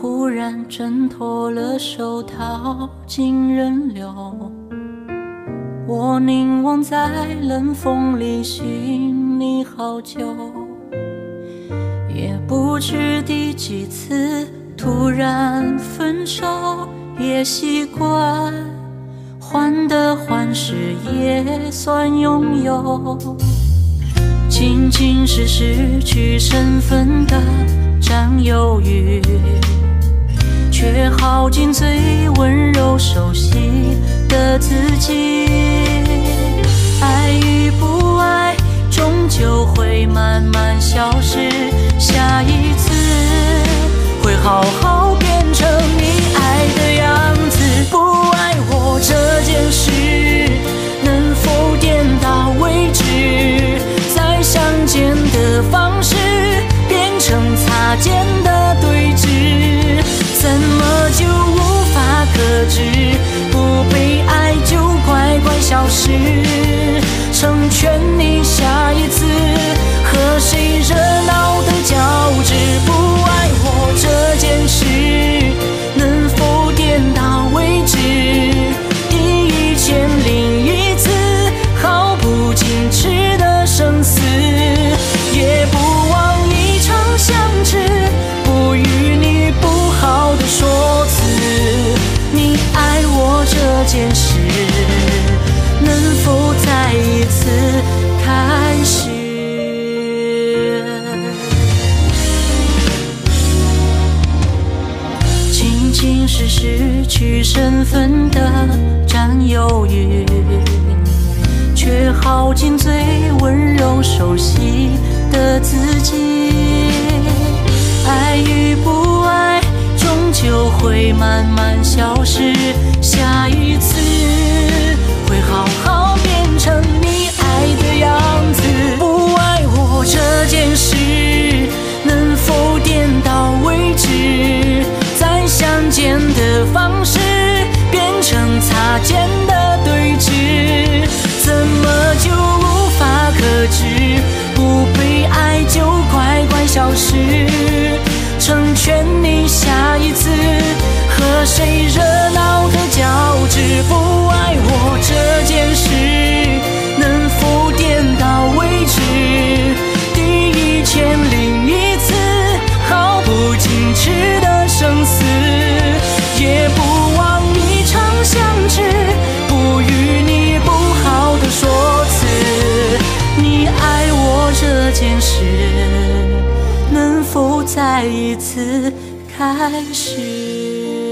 忽然挣脱了手套进人流，我凝望在冷风里寻你好久，也不知第几次突然分手，也习惯患得患失也算拥有，仅仅是失去身份的占有欲，却耗尽最温柔熟悉的自己。爱与不爱终究会慢慢消失，下一次会好好变成你爱的样子。不爱我这件事能否点到为止，在相见的方式变成擦肩的对峙，怎么就无法克制，不被爱就乖乖消失，成全你下一次和谁热闹的交织。不爱我这件事能否点到为止，第一千零一次毫不矜持的生死，也不忘一场相知，不与你不好的说辞。你爱我这件事能否再一次开始，仅仅是失去身份的占有欲，却耗尽最温柔熟悉的自己。爱与不爱终究会慢慢消失，下一次会好好变成你爱的样子。不爱我这件事能否点到为止，在相见的方式变成擦肩的对峙，怎么就无法克制，不被爱就乖乖消失，成全你下一次和谁热闹的交织。不爱我这件事能否点到为止，第一千零一次毫不矜持的生死，也不忘一场相知，不与你不好的说辞。你爱我这件事能否再一次开始？